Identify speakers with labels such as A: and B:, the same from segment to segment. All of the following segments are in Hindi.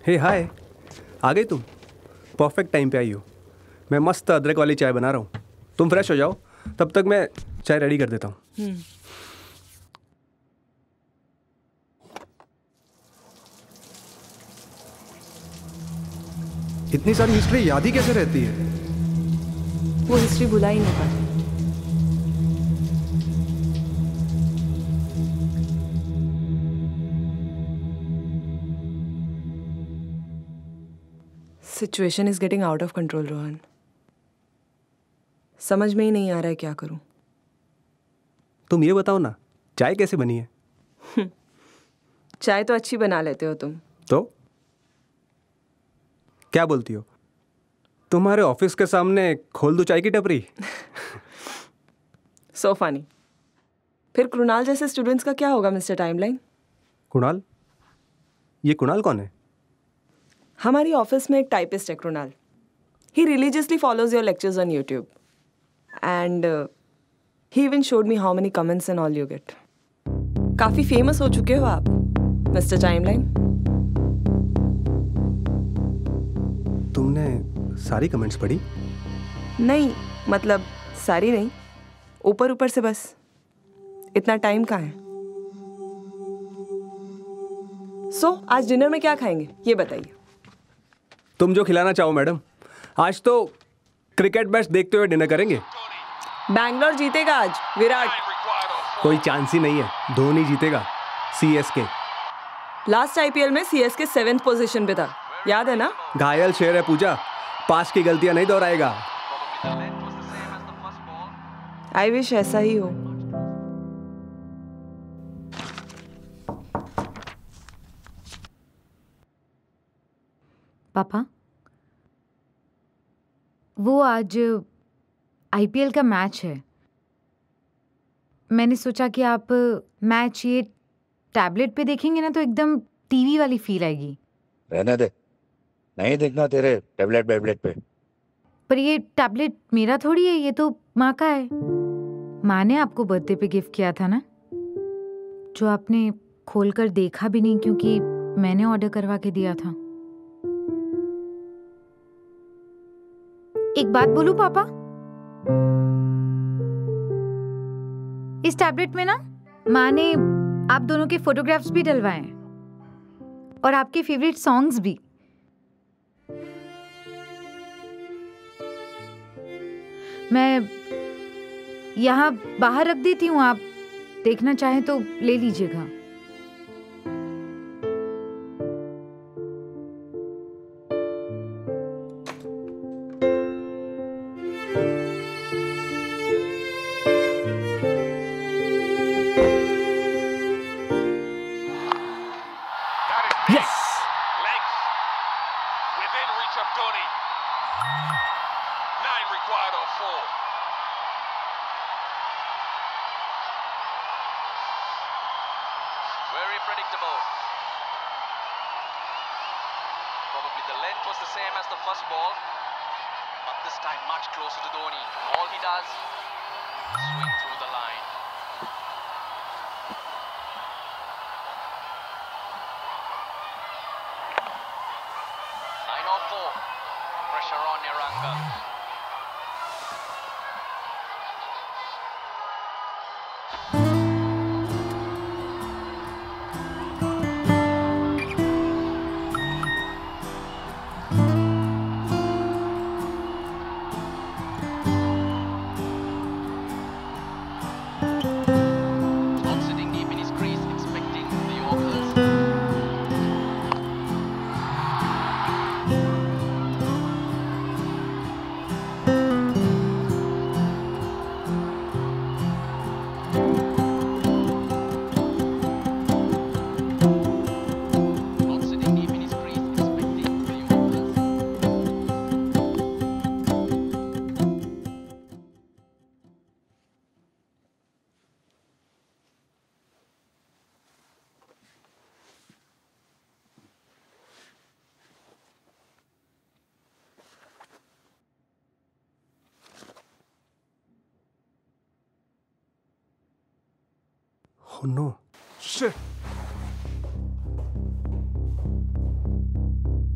A: हे हाय, आ गई तुम? परफेक्ट टाइम पे आई हो। मैं मस्त अदरक वाली चाय बना रहा हूँ, तुम फ्रेश हो जाओ, तब तक मैं चाय रेडी कर देता हूँ। इतनी सारी हिस्ट्री याद ही कैसे रहती है?
B: वो हिस्ट्री भुला ही नहीं पाती। Situation is getting out of control Rohan. समझ में ही नहीं आ रहा है क्या करूं।
A: तुम ये बताओ ना, चाय कैसे बनी है?
B: चाय तो अच्छी बना लेते हो तुम।
A: तो क्या बोलती हो? तुम्हारे ऑफिस के सामने खोल दूं चाय की टपरी?
B: So funny. फिर कृणाल जैसे स्टूडेंट्स का क्या होगा मिस्टर टाइमलाइन?
A: कुणाल? ये कुणाल कौन है?
B: हमारी ऑफिस में एक टाइपिस्ट है Krunal. He religiously follows your lectures on YouTube and he even showed me how many comments and all you get. काफी फेमस हो चुके हो आप मिस्टर टाइमलाइन।
A: तुमने सारी कमेंट्स पढ़ी?
B: नहीं, मतलब सारी नहीं, ऊपर ऊपर से बस। इतना टाइम कहाँ है? आज डिनर में क्या खाएंगे ये बताइए।
A: तुम जो खिलाना चाहो मैडम। आज तो क्रिकेट मैच देखते हुए डिनर करेंगे।
B: बैंगलोर जीतेगा आज, विराट।
A: कोई चांस ही नहीं है, धोनी जीतेगा। सीएसके।
B: लास्ट आईपीएल में सीएसके 7th पोजीशन पे था, याद है ना?
A: घायल शेर है पूजा, पास की गलतियां नहीं दोहराएगा।
B: आई विश ऐसा ही हो।
C: पापा, वो आज आईपीएल का मैच है। मैंने सोचा कि आप मैच ये टैबलेट पे देखेंगे ना तो एकदम टीवी वाली फील आएगी।
D: रहने दे, नहीं देखना तेरे टैबलेट पे।
C: पर ये टैबलेट मेरा थोड़ी है, ये तो माँ का है। माँ ने आपको बर्थडे पे गिफ्ट किया था ना, जो आपने खोलकर देखा भी नहीं क्योंकि मैंने ऑर्डर करवा के दिया था। एक बात बोलूं पापा, इस टैबलेट में ना माँ ने आप दोनों के फोटोग्राफ्स भी डलवाए हैं और आपके फेवरेट सॉन्ग्स भी। मैं यहाँ बाहर रख देती हूँ, आप देखना चाहें तो ले लीजिएगा।
A: Oh no. Shit.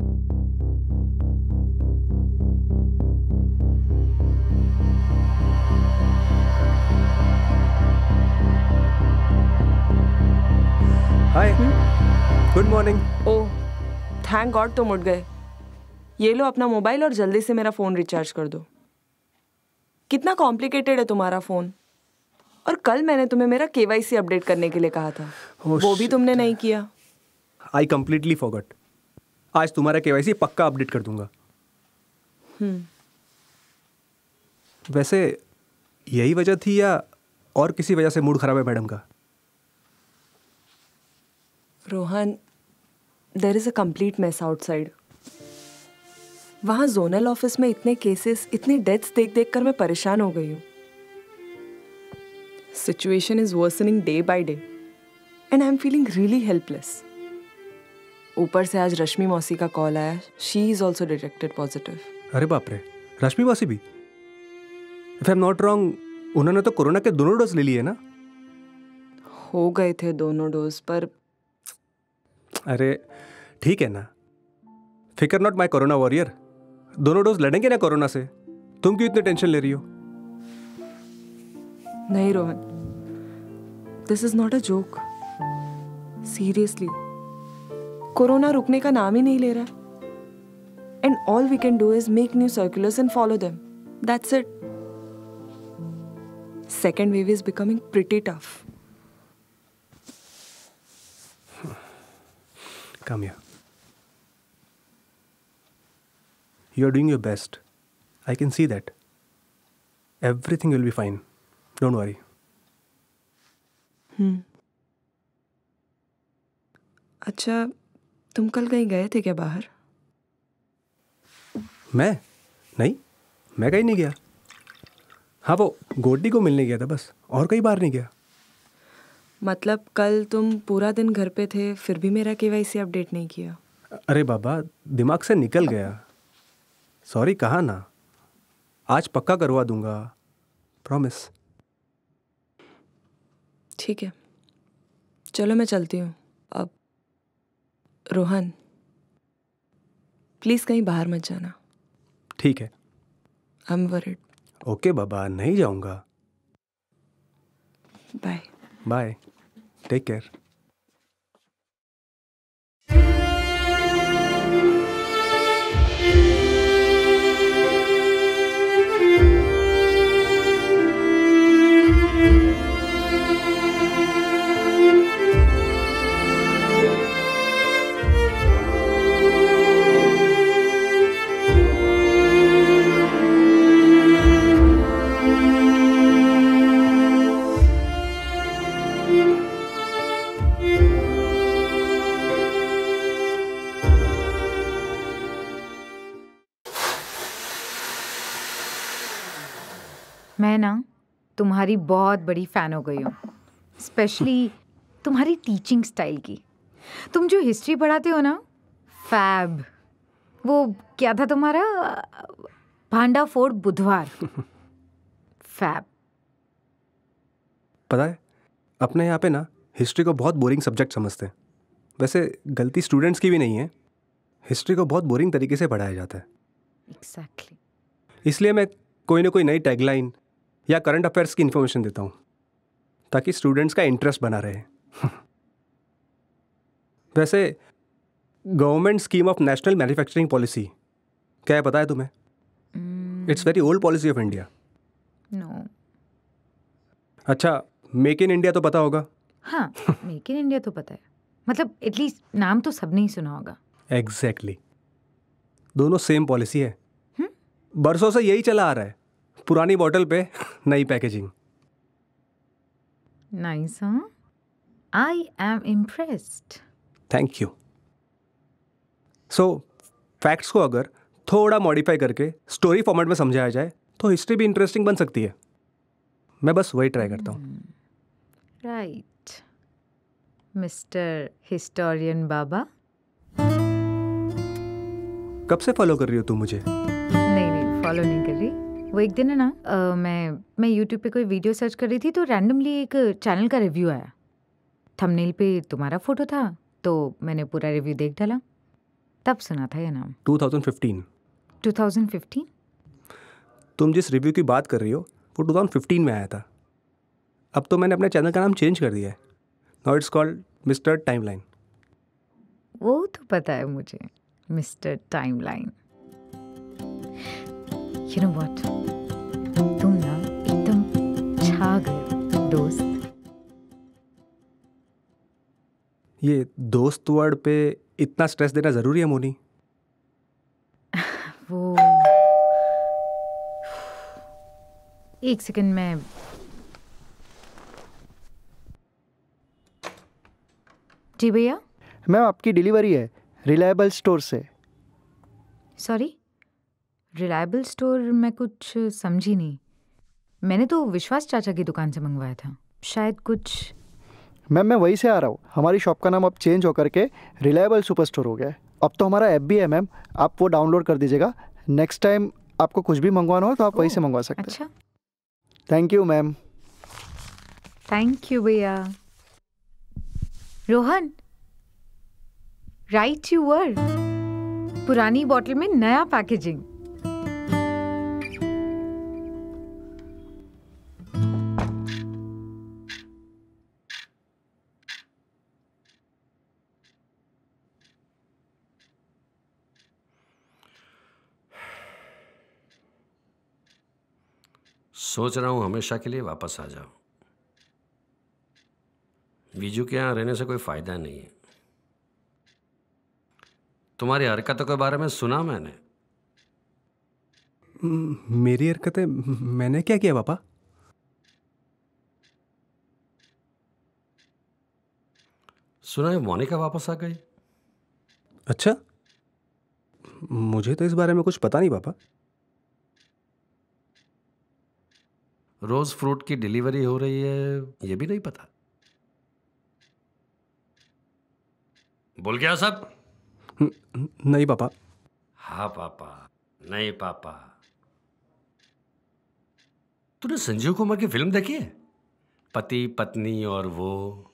A: Morning.
B: Oh thank god तुम उठ गए। ये लो अपना मोबाइल और जल्दी से मेरा फ़ोन रिचार्ज कर दो। कितना कॉम्प्लिकेटेड है तुम्हारा फ़ोन। और कल मैंने तुम्हें मेरा KYC अपडेट करने के लिए कहा था, वो भी तुमने नहीं किया।
A: I completely forgot. आज तुम्हारा KYC पक्का अपडेट कर दूंगा। वैसे यही वजह थी या और किसी वजह से मूड खराब है मैडम का?
B: Rohan, there is a complete mess outside. वहाँ जोनल ऑफिस में इतने केसेस, इतनी डेथ्स देख देख कर मैं परेशान हो गई हूँ। Situation is worsening day by day and I am feeling really helpless. ऊपर से आज रश्मि मौसी का कॉल आया। She is also detected positive.
A: अरे बाप रे, रश्मि मौसी भी? If I am not wrong उन्होंने तो कोरोना के दोनों डोज ले लिए ना?
B: हो गए थे दोनों डोज पर।
A: अरे ठीक है ना, फिकर नॉट माई कोरोना वॉरियर। दोनों डोज लड़ेंगे ना कोरोना से। तुम क्यों इतनी टेंशन ले रही हो?
B: नहीं Rohan, this is not a joke. Seriously corona रुकने का नाम ही नहीं ले रहा। And all we can do is make new circulars and follow them. That's it. Second wave is becoming pretty tough.
A: Come here. You are doing your best. I can see that. Everything will be fine. Don't worry.
B: अच्छा, तुम कल कहीं गए थे क्या बाहर?
A: मैं? नहीं, मैं कहीं नहीं गया। हाँ, वो गोडी को मिलने गया था बस, और कहीं बाहर नहीं गया।
B: मतलब कल तुम पूरा दिन घर पे थे फिर भी मेरा KYC अपडेट नहीं किया?
A: अरे बाबा, दिमाग से निकल गया। सॉरी कहा ना। आज पक्का करवा दूंगा, प्रॉमिस।
B: ठीक है, चलो मैं चलती हूँ अब। रोहन, प्लीज़ कहीं बाहर मत जाना।
A: ठीक है।
B: I am worried.
A: ओके बाबा, नहीं जाऊंगा।
B: बाय।
A: Bye, take care.
C: मैं ना तुम्हारी बहुत बड़ी फ़ैन हो गई हूँ, स्पेशली तुम्हारी टीचिंग स्टाइल की। तुम जो हिस्ट्री पढ़ाते हो ना, फैब। वो क्या था तुम्हारा, भांडा फोड़ बुधवार। फैब।
A: पता है, अपने यहाँ पे ना हिस्ट्री को बहुत बोरिंग सब्जेक्ट समझते हैं। वैसे गलती स्टूडेंट्स की भी नहीं है, हिस्ट्री को बहुत बोरिंग तरीके से पढ़ाया जाता है।
C: एग्जैक्टली।
A: इसलिए मैं कोई ना कोई नई टैगलाइन या करंट अफेयर्स की इन्फॉर्मेशन देता हूँ ताकि स्टूडेंट्स का इंटरेस्ट बना रहे। वैसे government scheme of national manufacturing policy क्या है पता है तुम्हें? It's very old policy of India.
C: No.
A: अच्छा, मेक इन इंडिया तो पता होगा?
C: हाँ, मेक इन इंडिया तो पता है, मतलब एटलीस्ट नाम तो सबने ही सुना होगा।
A: एग्जैक्टली। दोनों सेम पॉलिसी है। बरसों से यही चला आ रहा है, पुरानी बॉटल पे नई पैकेजिंग।
C: नाइस, हाँ? I am impressed.
A: Thank you. So facts को अगर थोड़ा मॉडिफाई करके स्टोरी फॉर्मेट में समझाया जाए तो हिस्ट्री भी इंटरेस्टिंग बन सकती है। मैं बस वही ट्राई करता हूँ।
C: राइट मिस्टर हिस्टोरियन बाबा।
A: कब से फॉलो कर रही हो तुम मुझे?
C: नहीं, फॉलो नहीं कर रही। वो एक दिन है ना, मैं यूट्यूब पे कोई वीडियो सर्च कर रही थी तो रैंडमली एक चैनल का रिव्यू आया। थंबनेल पे तुम्हारा फोटो था तो मैंने पूरा रिव्यू देख डाला, तब सुना था ये नाम।
A: 2015। तुम जिस रिव्यू की बात कर रही हो वो 2015 में आया था। अब तो मैंने अपने चैनल का नाम चेंज कर दिया है। Now it's called mister timeline.
C: वो तो पता है मुझे, mister timeline. You know what, तुम ना एकदम छा गए दोस्त।
A: ये दोस्त वर्ड पे इतना स्ट्रेस देना जरूरी है मोनी?
C: वो एक सेकंड में। जी भैया।
E: मैम आपकी डिलीवरी है रिलायबल स्टोर से।
C: सॉरी, रिलायबल स्टोर मैं कुछ समझी नहीं। मैंने तो विश्वास चाचा की दुकान से मंगवाया था, शायद कुछ।
E: मैम मैं वहीं से आ रहा हूँ। हमारी शॉप का नाम अब चेंज होकर के रिलायबल सुपर स्टोर हो गया है। अब तो हमारा ऐप भी है मैम, आप वो डाउनलोड कर दीजिएगा। नेक्स्ट टाइम आपको कुछ भी मंगवाना हो तो आप वहीं से मंगवा सकते हैं।
C: अच्छा,
E: thank you ma'am.
C: Thank you भैया। रोहन, राइट यू वर, पुरानी बॉटल में नया पैकेजिंग।
F: सोच रहा हूं हमेशा के लिए वापस आ जाऊं। बीजू के यहाँ रहने से कोई फायदा नहीं है। तुम्हारी हरकतों के बारे में सुना मैंने।
A: मेरी हरकतें? मैंने क्या किया पापा?
F: सुना है मोनिका वापस आ गई।
A: अच्छा, मुझे तो इस बारे में कुछ पता नहीं पापा।
F: रोज फ्रूट की डिलीवरी हो रही है, ये भी नहीं पता। भूल गया सब?
A: नहीं पापा।
F: हाँ पापा, नहीं पापा। तूने संजीव कुमार की फिल्म देखी है, पति पत्नी और वो?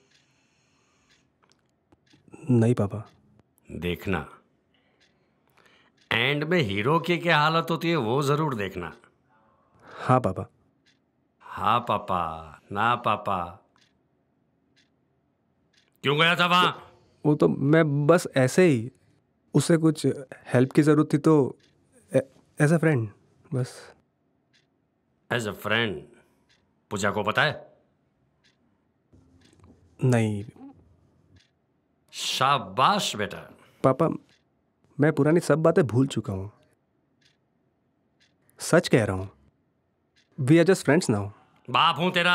A: नहीं पापा।
F: देखना, एंड में हीरो की क्या हालत होती है वो जरूर देखना।
A: हाँ पापा।
F: हाँ पापा, ना पापा। क्यों गया था वहां?
A: वो तो मैं बस ऐसे ही, उसे कुछ हेल्प की ज़रूरत थी तो एज अ फ्रेंड बस।
F: As a friend? पूजा को पता है?
A: नहीं
F: शाबाश बेटा।
A: पापा, मैं पुरानी सब बातें भूल चुका हूँ। सच कह रहा हूँ, we are just friends now.
F: बाप हूं तेरा।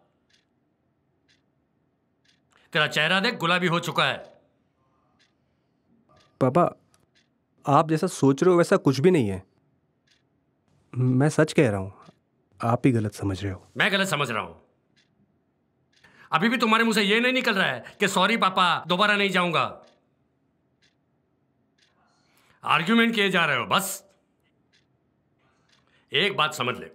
F: तेरा चेहरा देख, गुलाबी हो चुका है।
A: पापा, आप जैसा सोच रहे हो वैसा कुछ भी नहीं है। मैं सच कह रहा हूँ, आप ही गलत समझ रहे हो।
F: मैं गलत समझ रहा हूं? अभी भी तुम्हारे मुंह से ये नहीं निकल रहा है कि सॉरी पापा, दोबारा नहीं जाऊंगा। आर्ग्यूमेंट किए जा रहे हो बस। एक बात समझ ले,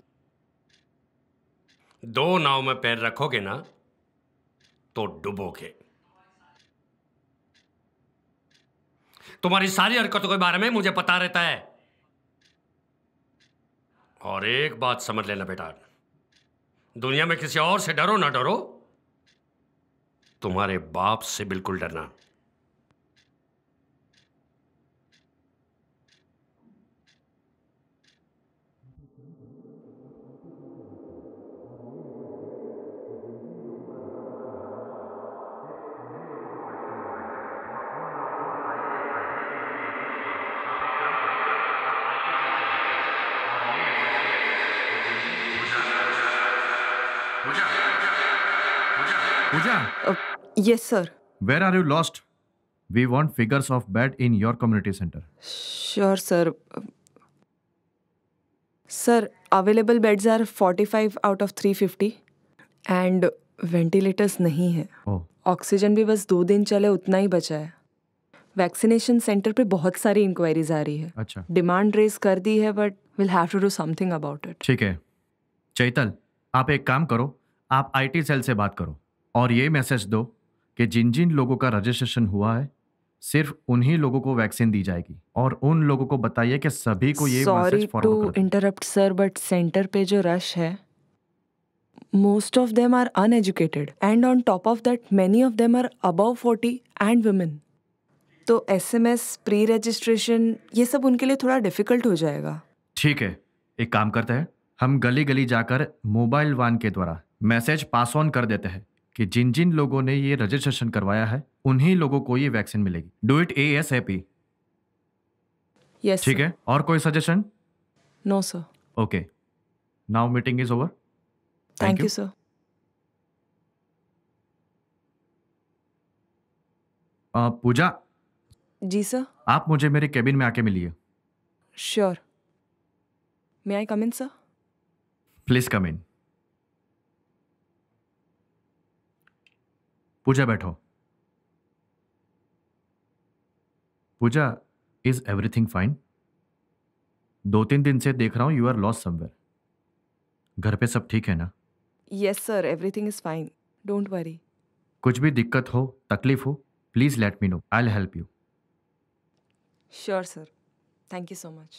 F: दो नाव में पैर रखोगे ना तो डूबोगे। तुम्हारी सारी हरकतों के बारे में मुझे पता रहता है। और एक बात समझ लेना बेटा, दुनिया में किसी और से डरो ना डरो, तुम्हारे बाप से बिल्कुल डरना।
G: Pooja,
B: Yes, sir.
G: where are you lost? We want figures of bed in your community center.
B: Sure, sir. Sir, available beds are 45 out of 350 and ventilators नहीं है।
G: Oh,
B: ऑक्सीजन भी बस 2 दिन चले उतना ही बचा है। वैक्सीनेशन सेंटर पे बहुत सारी इंक्वायरीज आ रही है।
G: अच्छा,
B: डिमांड रेज कर दी है but will have to do something about it.
G: ठीक है। चैतल, आप एक काम करो, आप आईटी सेल से बात करो और ये मैसेज दो कि जिन जिन लोगों का रजिस्ट्रेशन हुआ है सिर्फ उन्हीं लोगों को वैक्सीन दी जाएगी और उन लोगों को बताइए कि सभी को ये
B: सॉरी
G: मैसेज
B: टू
G: फॉरवर्ड कर दें।
B: इंटरप्ट सर, बट सेंटर पे जो रश है, most of them are uneducated and on top of that many of them are above 40 and women. तो SMS, प्री रजिस्ट्रेशन, ये सब उनके लिए थोड़ा डिफिकल्ट हो जाएगा।
G: ठीक है, एक काम करते हैं, हम गली गली जाकर मोबाइल वान के द्वारा मैसेज पास ऑन कर देते हैं कि जिन जिन लोगों ने ये रजिस्ट्रेशन करवाया है उन्हीं लोगों को ये वैक्सीन मिलेगी। Do it ASAP।
B: यस
G: ठीक है, और कोई suggestion?
B: No sir.
G: Okay, now meeting is over.
B: Thank you sir.
G: Pooja,
B: ji sir.
G: आप मुझे मेरे केबिन में आके मिलिए।
B: Sure. May I come in sir?
G: Please come in. Pooja बैठो। Pooja, is everything fine? 2-3 दिन से देख रहा हूं यू आर लॉस्ट समवेयर। घर पे सब ठीक है ना?
B: Yes sir, everything is fine, don't worry.
G: कुछ भी दिक्कत हो, तकलीफ हो, please let me know, I will help you.
B: Sure sir, thank you so much.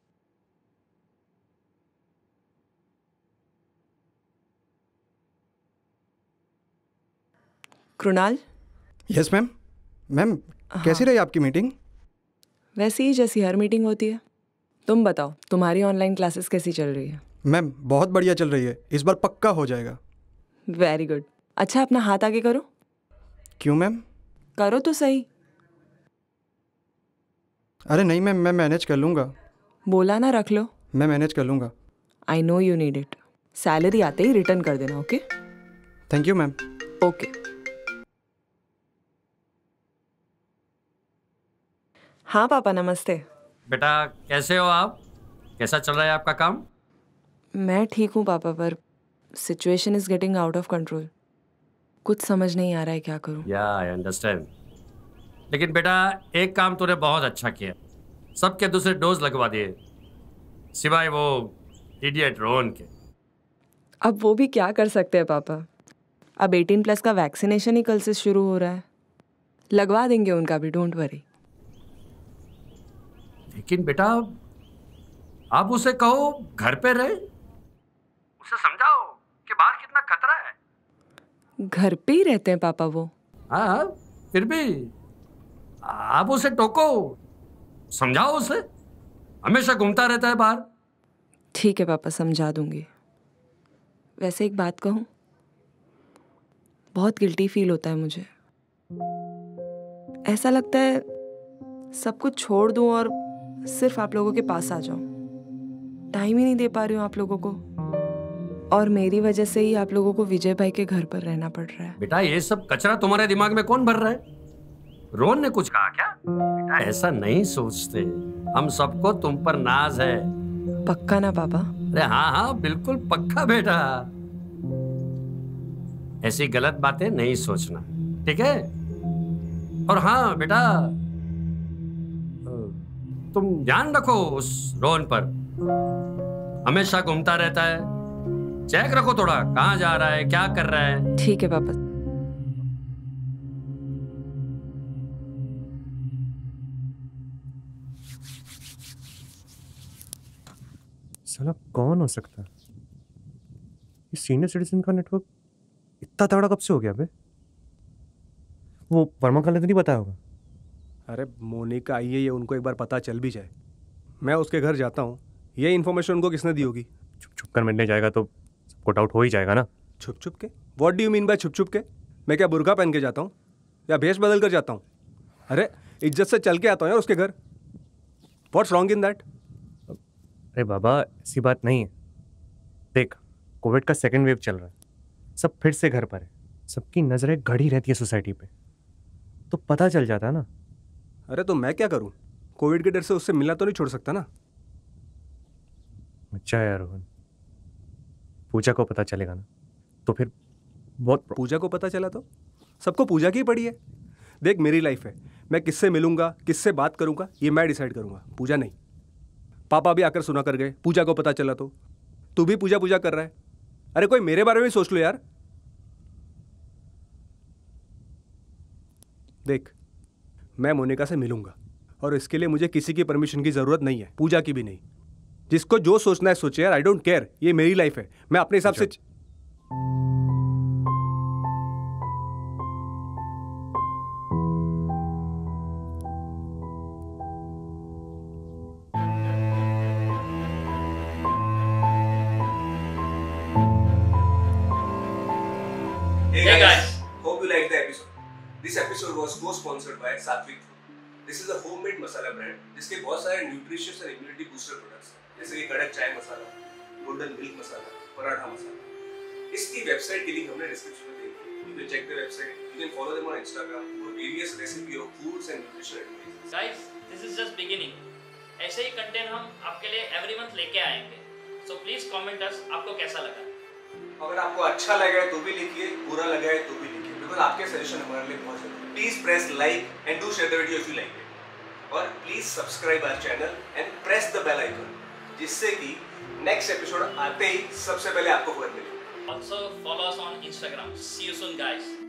B: Krunal,
A: yes ma'am. Ma'am, कैसी रही आपकी मीटिंग?
B: वैसे ही जैसी हर मीटिंग होती है। तुम बताओ, तुम्हारी ऑनलाइन क्लासेस कैसी चल रही है?
A: मैम, बहुत बढ़िया चल रही है, इस बार पक्का हो जाएगा।
B: Very good. अच्छा, अपना हाथ आगे करो।
A: क्यों मैम?
B: करो तो सही।
A: अरे नहीं मैम, मैं मैनेज कर लूँगा।
B: बोला ना, रख लो।
A: मैं मैनेज कर लूँगा।
B: I know you need it. Salary आते ही रिटर्न कर देना, okay?
A: Thank you ma'am.
B: Okay. हाँ पापा, नमस्ते।
F: बेटा कैसे हो आप? कैसा चल रहा है आपका काम?
B: मैं ठीक हूँ पापा, पर situation is getting out of control. कुछ समझ नहीं आ रहा है क्या करूँ।
F: या आई अंडरस्टैंड। लेकिन बेटा एक काम तूने बहुत अच्छा किया, सबके दूसरे डोज लगवा दिए, सिवाय वो इडियट रोहन के।
B: अब वो भी क्या कर सकते हैं पापा। अब 18+ का वैक्सीनेशन ही कल से शुरू हो रहा है। लगवा देंगे उनका भी, डोंट वरी।
F: लेकिन बेटा आप उसे कहो घर पे रहे, उसे समझाओ कि बाहर कितना खतरा है।
B: घर पे ही रहते हैं पापा वो।
F: हाँ, फिर भी आप उसे टोको, समझाओ उसे, हमेशा घूमता रहता है बाहर।
B: ठीक है पापा, समझा दूंगी। वैसे एक बात कहूँ, बहुत गिल्टी फील होता है मुझे। ऐसा लगता है सब कुछ छोड़ दूं और सिर्फ आप लोगों के पास आ जाऊं। टाइम ही नहीं दे पा रही हूँ आप लोगों को, और मेरी वजह से ही आप लोगों को विजय भाई के घर पर रहना पड़ रहा है।
F: बेटा ये सब कचरा तुम्हारे दिमाग में कौन भर रहा है? रोहन ने कुछ कहा क्या? बेटा ऐसा नहीं सोचते, हम सबको तुम पर नाज है।
B: पक्का ना पापा?
F: अरे हाँ हाँ बिल्कुल पक्का बेटा, ऐसी गलत बातें नहीं सोचना, ठीक है? और हाँ बेटा, तुम ध्यान रखो उस रोहन पर, हमेशा घूमता रहता है, चेक रखो थोड़ा कहाँ जा रहा है, क्या कर रहा है।
B: ठीक है पापा।
H: साला कौन हो सकता है? ये सीनियर सिटीजन का नेटवर्क इतना तगड़ा कब से हो गया बे? वो वर्मा का तो नहीं बताया होगा?
A: अरे मोनिका आई है, ये उनको एक बार पता चल भी जाए। मैं उसके घर जाता हूँ, ये इन्फॉर्मेशन उनको किसने दी होगी?
H: छुप छुप कर मिलने जाएगा तो सबको डाउट हो ही जाएगा ना।
A: छुप छुप के? What do you mean by छुप छुप के? मैं क्या बुर्का पहन के जाता हूँ या भेष बदल कर जाता हूँ? अरे इज्जत से चल के आता हूँ यार उसके घर। What's wrong in that?
H: अरे बाबा ऐसी बात नहीं है। देख, कोविड का सेकेंड वेव चल रहा है, सब फिर से घर पर है, सबकी नज़रें गड़ी रहती है सोसाइटी पे, तो पता चल जाता है ना।
A: अरे तो मैं क्या करूँ? कोविड के डर से उससे मिलना तो नहीं छोड़ सकता ना।
H: अच्छा यार रोहन, पूजा को पता चलेगा ना तो फिर बहुत।
A: पूजा को पता चला तो सबको पूजा की पड़ी है। देख मेरी लाइफ है, मैं किससे मिलूंगा, किससे बात करूंगा, ये मैं डिसाइड करूंगा, पूजा नहीं। पापा भी आकर सुना कर गए, पूजा को पता चला तो तू भी पूजा पूजा कर रहा है। अरे कोई मेरे बारे में सोच लो यार। देख मैं मोनिका से मिलूंगा, और इसके लिए मुझे किसी की परमिशन की जरूरत नहीं है, पूजा की भी नहीं। जिसको जो सोचना है सोचे यार, आई डोंट केयर, ये मेरी लाइफ है, मैं अपने हिसाब से। Sattvic food. This is a homemade masala brand जिसके बहुत सारे nutritious and immunity booster products हैं, जैसे कि कड़क चाय मसाला, गोल्डन मिल्क मसाला, पराठा मसाला। इसकी वेबसाइट की लिंक हमने डिस्क्रिप्शन में दी है। You can check the website, you can follow them on Instagram for various recipe of foods and nutrition advice.
I: Guys, this is just beginning. ऐसे ही कंटेंट हम आपके लिए एवरी मंथ लेके आएंगे। सो प्लीज कमेंट अस आपको कैसा लगा।
A: अगर आपको अच्छा लगा है तो भी लिखिए, बुरा लगा है तो भी लिखिए, बिकॉज आपके सजेशन हमारे लिए बहुत जरूरी है। Please press like and do share the video if you like it, और please subscribe our channel and press the bell icon, जिससे कि नेक्स्ट एपिसोड आते ही सबसे पहले आपको खबर मिले।
I: Also follow us on Instagram. See you soon, guys.